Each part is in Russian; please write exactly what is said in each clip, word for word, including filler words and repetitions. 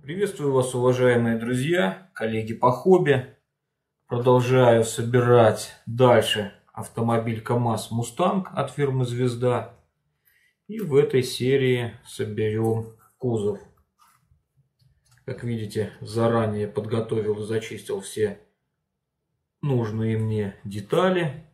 Приветствую вас, уважаемые друзья, коллеги по хобби. Продолжаю собирать дальше автомобиль КамАЗ Мустанг от фирмы Звезда. И в этой серии соберем кузов. Как видите, заранее подготовил и зачистил все нужные мне детали.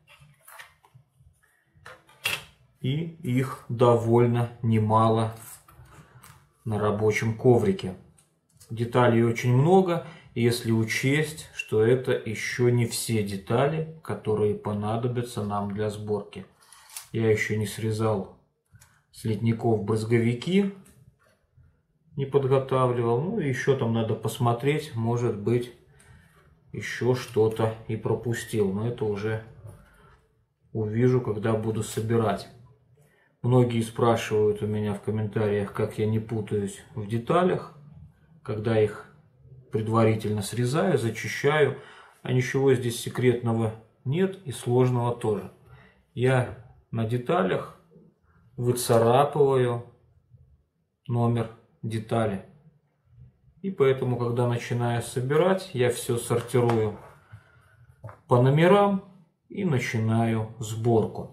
И их довольно немало на рабочем коврике. Деталей очень много, если учесть, что это еще не все детали, которые понадобятся нам для сборки. Я еще не срезал с литников брызговики, не подготавливал. Ну и еще там надо посмотреть, может быть, еще что-то и пропустил. Но это уже увижу, когда буду собирать. Многие спрашивают у меня в комментариях, как я не путаюсь в деталях, когда их предварительно срезаю, зачищаю, а ничего здесь секретного нет и сложного тоже. Я на деталях выцарапываю номер детали. И поэтому, когда начинаю собирать, я все сортирую по номерам и начинаю сборку.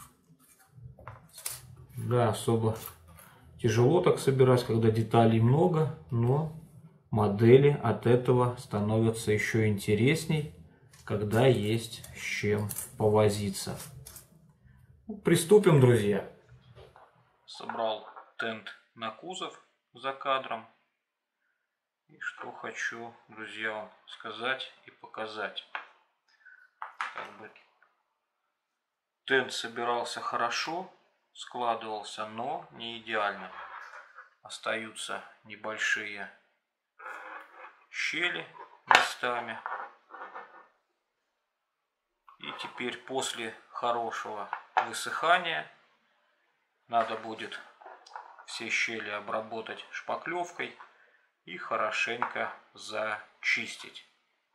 Да, особо тяжело так собирать, когда деталей много, но модели от этого становятся еще интересней, когда есть с чем повозиться. Приступим, друзья. Собрал тент на кузов за кадром. И что хочу, друзья, вам сказать и показать. Как бы тент собирался хорошо, складывался, но не идеально. Остаются небольшие щели местами. И теперь после хорошего высыхания надо будет все щели обработать шпаклевкой и хорошенько зачистить.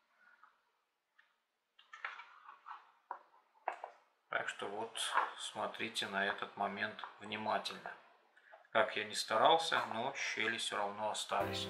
Так что вот смотрите на этот момент внимательно. Как я ни старался, но щели все равно остались.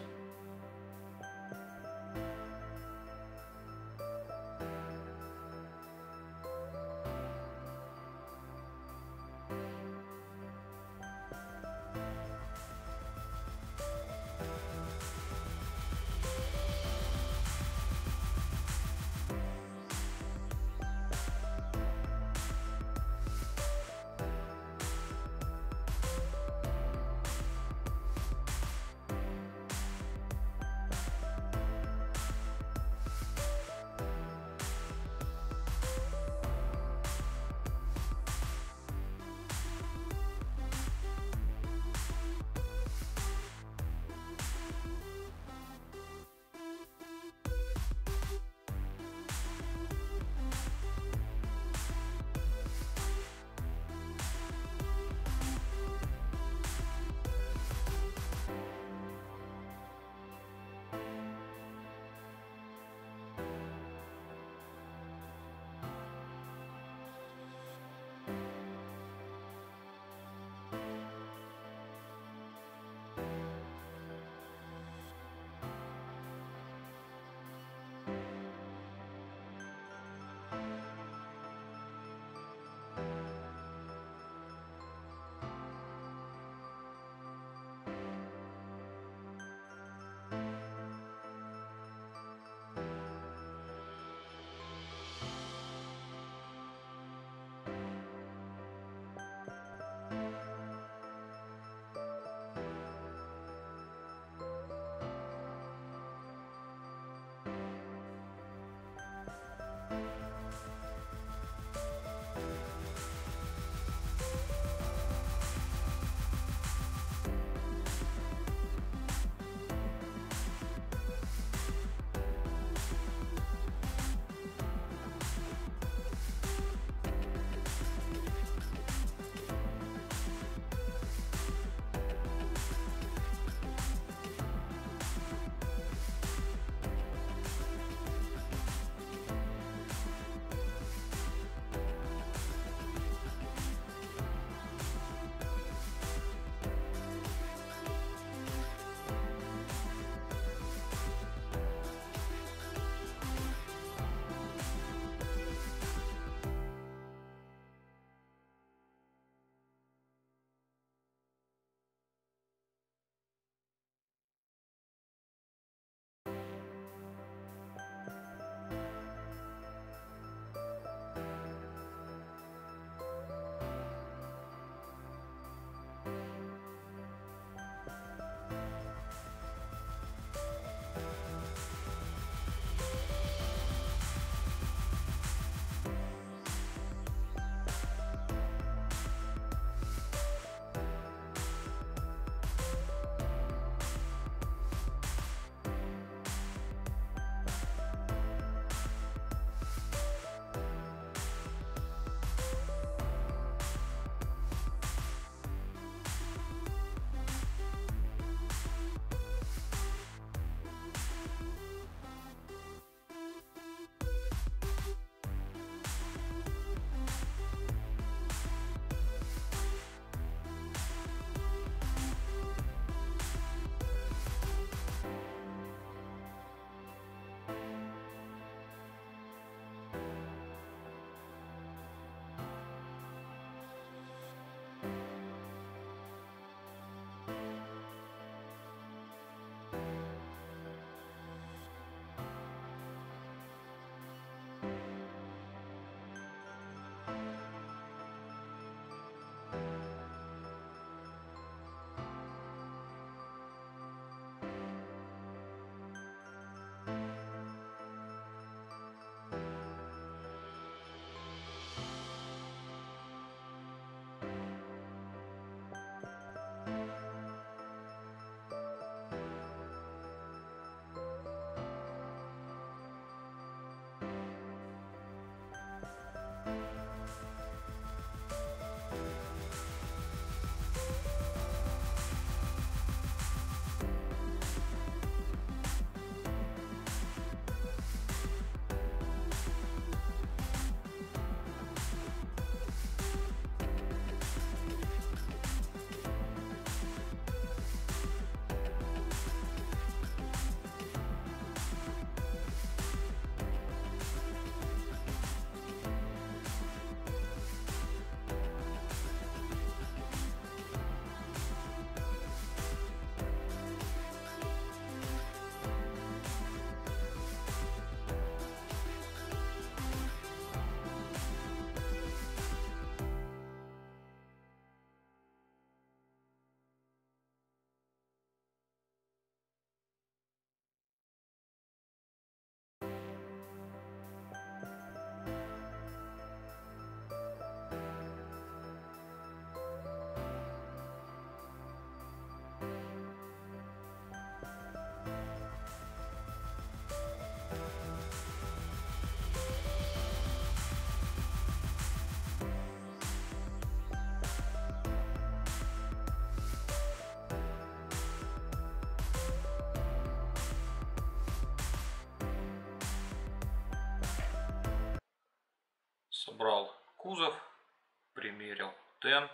собрал кузов, примерил тент.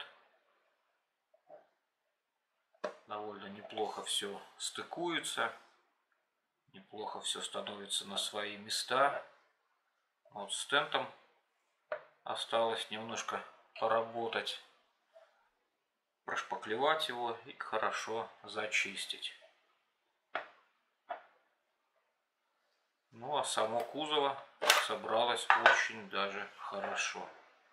Довольно неплохо все стыкуется. Неплохо все становится на свои места. Вот с тентом осталось немножко поработать, прошпаклевать его и хорошо зачистить. Ну а само кузово собралось очень даже хорошо.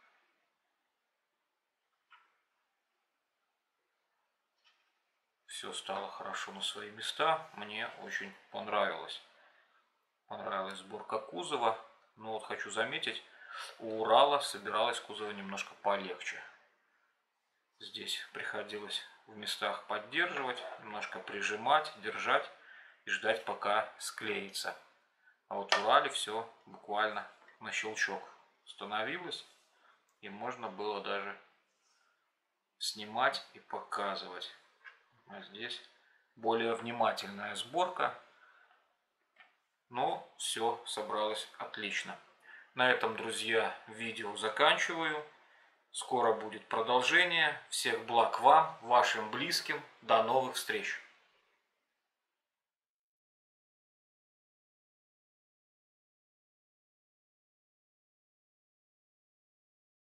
Все стало хорошо на свои места. Мне очень понравилось. Понравилась сборка кузова. Но вот хочу заметить, у Урала собиралось кузово немножко полегче. Здесь приходилось в местах поддерживать, немножко прижимать, держать и ждать, пока склеится. А вот в Урале все буквально на щелчок становилось. И можно было даже снимать и показывать. А здесь более внимательная сборка. Но все собралось отлично. На этом, друзья, видео заканчиваю. Скоро будет продолжение. Всех благ вам, вашим близким. До новых встреч!